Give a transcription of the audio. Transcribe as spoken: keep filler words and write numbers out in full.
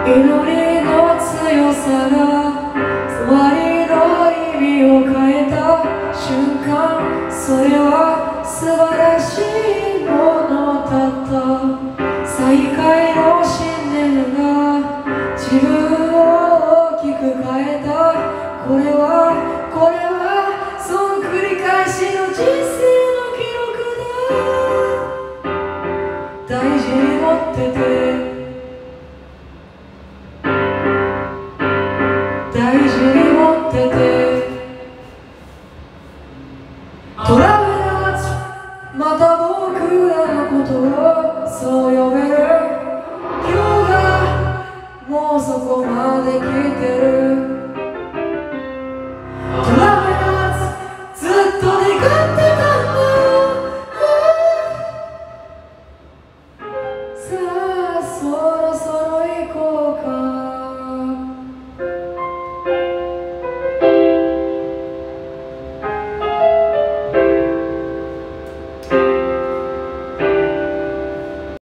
祈りの強さが終わりの意味を変えた瞬間、それは素晴らしいものだった。再会の信念が自分を大きく変えた。これはこれはその繰り返しの人生の記録だ。大事に持ってて、大事に持ってて。トラベラーズ、また僕らのことをそう呼べる。今日がもうそこまで来てる。